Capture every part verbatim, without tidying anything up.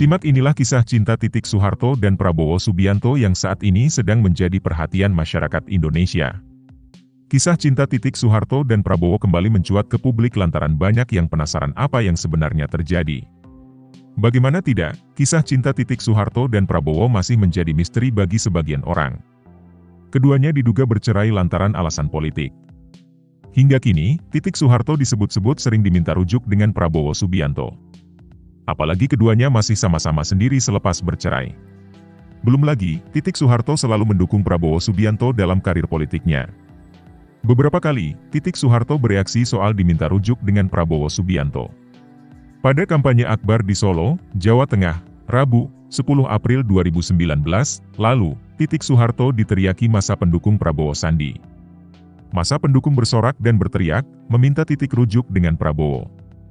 Simak inilah kisah cinta Titik Soeharto dan Prabowo Subianto yang saat ini sedang menjadi perhatian masyarakat Indonesia. Kisah cinta Titik Soeharto dan Prabowo kembali mencuat ke publik lantaran banyak yang penasaran apa yang sebenarnya terjadi. Bagaimana tidak, kisah cinta Titik Soeharto dan Prabowo masih menjadi misteri bagi sebagian orang. Keduanya diduga bercerai lantaran alasan politik. Hingga kini, Titik Soeharto disebut-sebut sering diminta rujuk dengan Prabowo Subianto. Apalagi keduanya masih sama-sama sendiri selepas bercerai. Belum lagi, Titik Soeharto selalu mendukung Prabowo Subianto dalam karir politiknya. Beberapa kali, Titik Soeharto bereaksi soal diminta rujuk dengan Prabowo Subianto. Pada kampanye Akbar di Solo, Jawa Tengah, Rabu, sepuluh April dua ribu sembilan belas, lalu, Titik Soeharto diteriaki massa pendukung Prabowo Sandi. Massa pendukung bersorak dan berteriak, meminta Titik rujuk dengan Prabowo.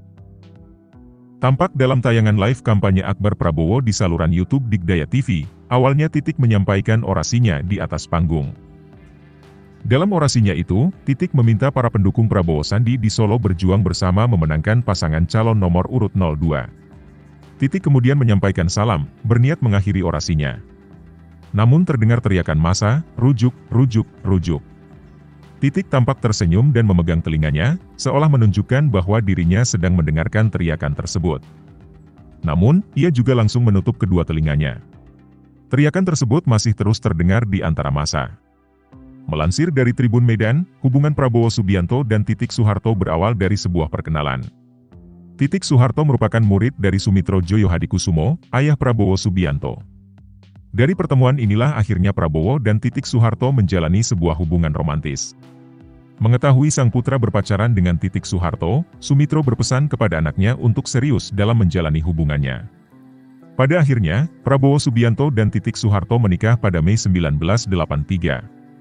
Tampak dalam tayangan live kampanye Akbar Prabowo di saluran YouTube Digdaya T V, awalnya Titik menyampaikan orasinya di atas panggung. Dalam orasinya itu, Titik meminta para pendukung Prabowo Sandi di Solo berjuang bersama memenangkan pasangan calon nomor urut nol dua. Titik kemudian menyampaikan salam, berniat mengakhiri orasinya. Namun terdengar teriakan massa, rujuk, rujuk, rujuk. Titik tampak tersenyum dan memegang telinganya, seolah menunjukkan bahwa dirinya sedang mendengarkan teriakan tersebut. Namun, ia juga langsung menutup kedua telinganya. Teriakan tersebut masih terus terdengar di antara massa. Melansir dari Tribun Medan, hubungan Prabowo Subianto dan Titik Soeharto berawal dari sebuah perkenalan. Titik Soeharto merupakan murid dari Sumitro Joyo Hadikusumo, ayah Prabowo Subianto. Dari pertemuan inilah akhirnya Prabowo dan Titik Soeharto menjalani sebuah hubungan romantis. Mengetahui sang putra berpacaran dengan Titik Soeharto, Sumitro berpesan kepada anaknya untuk serius dalam menjalani hubungannya. Pada akhirnya, Prabowo Subianto dan Titik Soeharto menikah pada Mei seribu sembilan ratus delapan puluh tiga.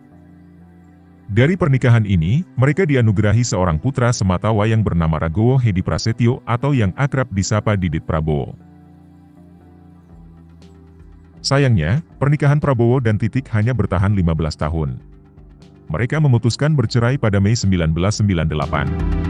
Dari pernikahan ini, mereka dianugerahi seorang putra semata wayang bernama Ragowo Hedi Prasetyo atau yang akrab disapa Didit Prabowo. Sayangnya, pernikahan Prabowo dan Titik hanya bertahan lima belas tahun. Mereka memutuskan bercerai pada Mei seribu sembilan ratus sembilan puluh delapan.